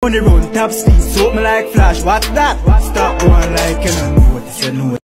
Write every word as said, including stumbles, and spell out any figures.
On the run top speed, soak me like flash. What's that? Stop going like you know